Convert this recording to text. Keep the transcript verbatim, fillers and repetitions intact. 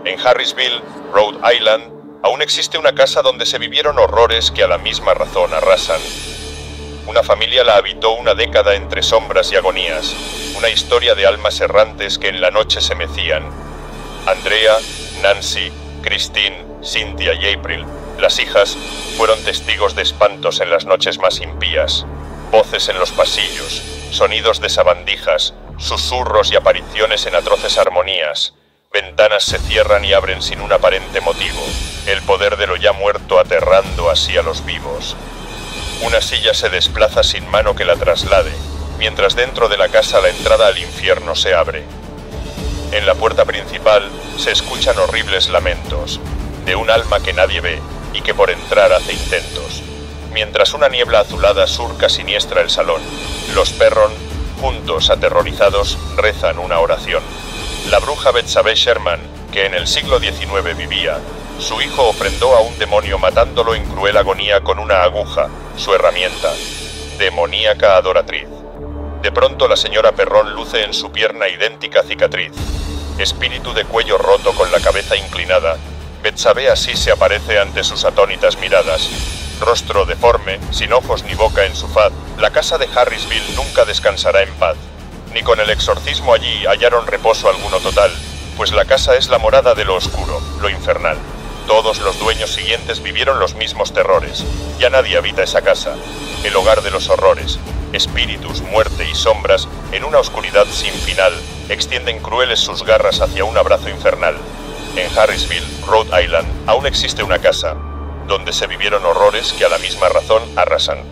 En Harrisville, Rhode Island, aún existe una casa donde se vivieron horrores que a la misma razón arrasan. Una familia la habitó una década entre sombras y agonías, una historia de almas errantes que en la noche se mecían. Andrea, Nancy, Christine, Cynthia y April, las hijas, fueron testigos de espantos en las noches más impías, voces en los pasillos, sonidos de sabandijas, susurros y apariciones en atroces armonías. Ventanas se cierran y abren sin un aparente motivo, el poder de lo ya muerto aterrando así a los vivos. Una silla se desplaza sin mano que la traslade, mientras dentro de la casa la entrada al infierno se abre. En la puerta principal se escuchan horribles lamentos, de un alma que nadie ve y que por entrar hace intentos. Mientras una niebla azulada surca siniestra el salón, los Perron, juntos aterrorizados, rezan una oración. La bruja Betsabé Sherman, que en el siglo diecinueve vivía, su hijo ofrendó a un demonio matándolo en cruel agonía con una aguja, su herramienta, demoníaca adoratriz. De pronto la señora Perron luce en su pierna idéntica cicatriz. Espíritu de cuello roto con la cabeza inclinada, Betsabé así se aparece ante sus atónitas miradas. Rostro deforme, sin ojos ni boca en su faz, la casa de Harrisville nunca descansará en paz. Ni con el exorcismo allí hallaron reposo alguno total, pues la casa es la morada de lo oscuro, lo infernal. Todos los dueños siguientes vivieron los mismos terrores. Ya nadie habita esa casa, el hogar de los horrores. Espíritus, muerte y sombras, en una oscuridad sin final, extienden crueles sus garras hacia un abrazo infernal. En Harrisville, Rhode Island, aún existe una casa, donde se vivieron horrores que a la misma razón arrasan.